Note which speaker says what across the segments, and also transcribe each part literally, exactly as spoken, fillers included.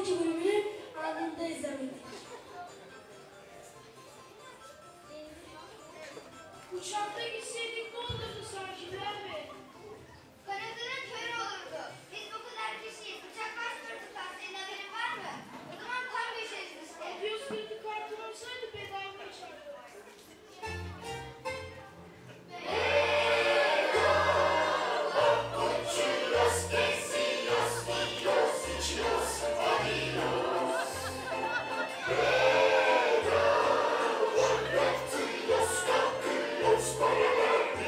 Speaker 1: iki bölümünü anında izlemedik.
Speaker 2: Uçakta gitseydik ne olurdu sanki Bey?
Speaker 3: Kanadının körü olurdu. Biz bu kadar kişiyiz. Uçak kaç durduktan senin haberin var mı? O zaman tam düşeriz işte.
Speaker 2: Yüz kredi kartı olsaydı bedava uçardı.
Speaker 4: Los paralar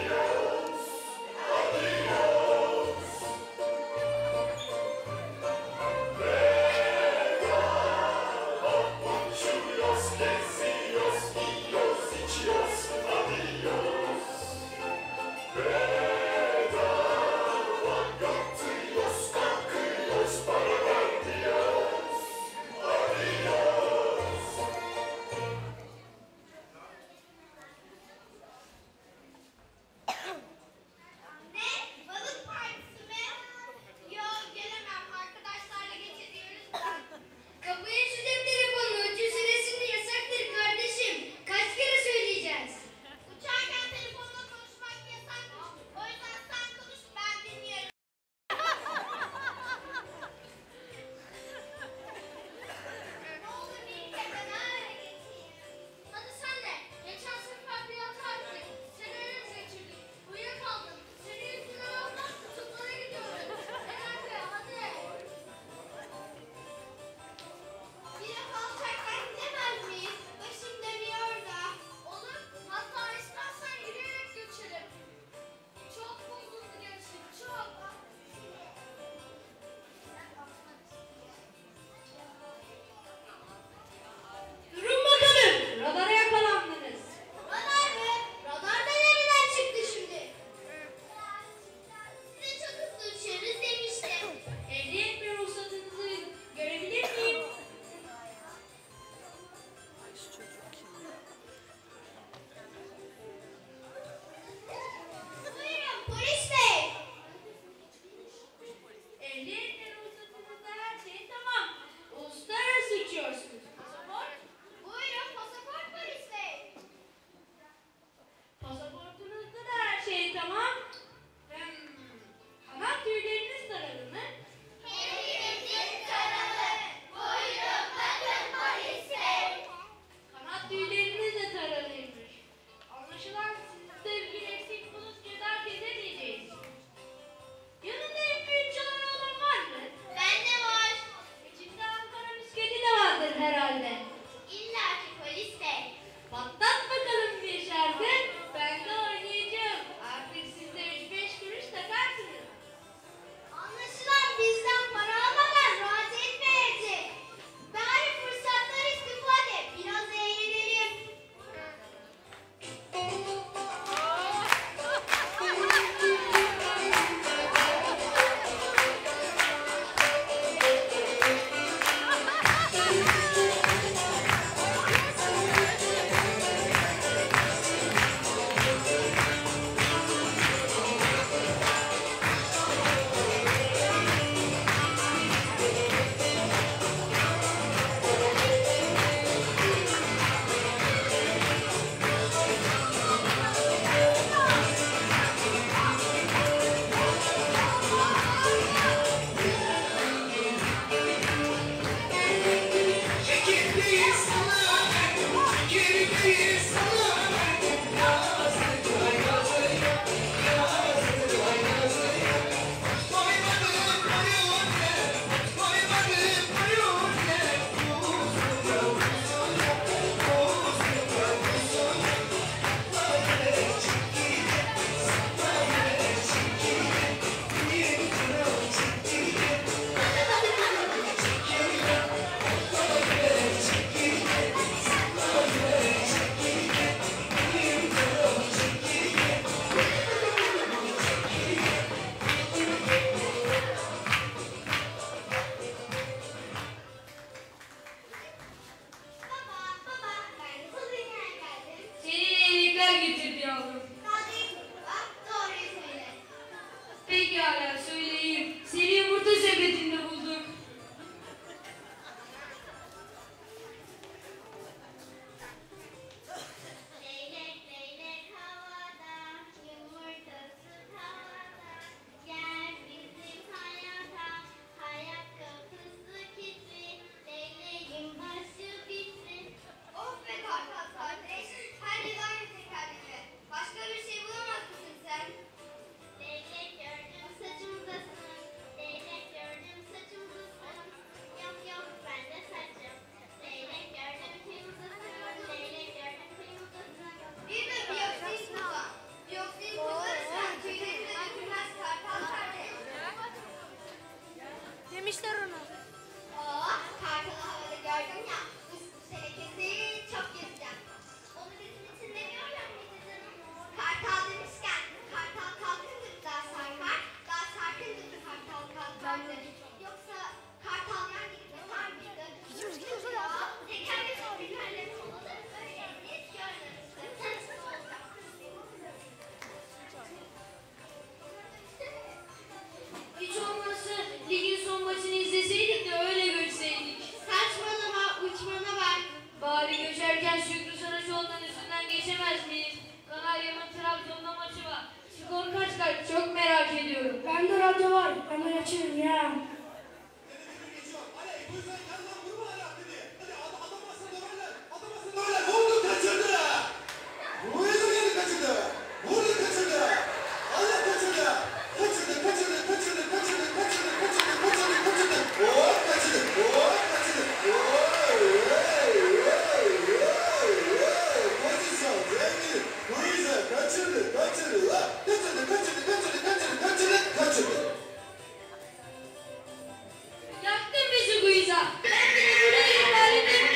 Speaker 3: kalkardı. Yoksa kartal yan gidip yapar mıydı? Gidiyoruz gidiyoruz hadi. Ya tekerlek tekerlek olur öyle hiç görmemiştim.
Speaker 2: Hiç olmazsa ligin son maçını izleseydik de öyle göçseydik.
Speaker 3: Saçmalama uçmana bak.
Speaker 2: Bari göçerken Şükrü Saraçoğlu'nun üstünden geçemez miyiz? Kanarya'nın Trabzon'da maçı var. Skor kaç kaç çok merak ediyorum.
Speaker 1: Bende radyo var. Hemen açıyorum ya.
Speaker 2: Yaktın bizi Guiza. Ben bile buraya ibaretim.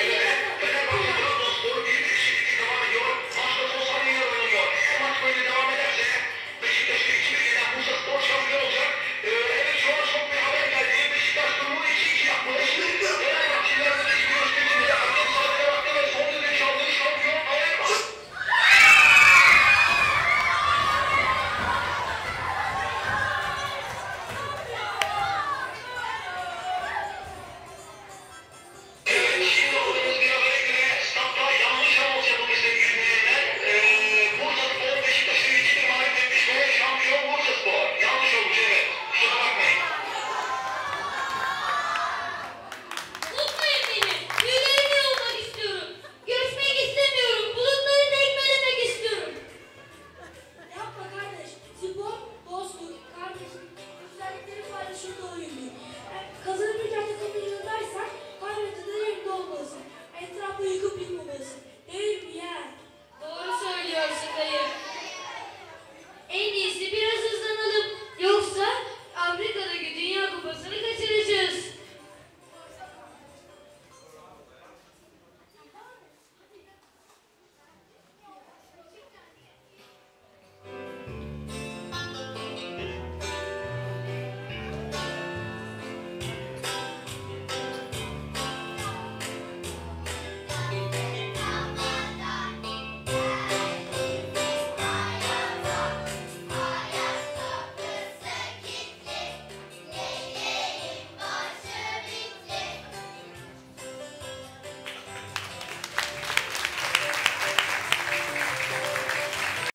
Speaker 2: Tutmayın beni. Tüylerimi yolmak istiyorum. Göçmek istemiyorum. Bulutları tekmelemek istiyorum.
Speaker 1: Yapma kardeş. Spor, dostluk, kardeşlik, güzelliklerin paylaşıldığı oyundur. Yani kazanıp bir takımı yıldaysan kaybettiğinde yerinde olmalısın. Etrafı yıkıp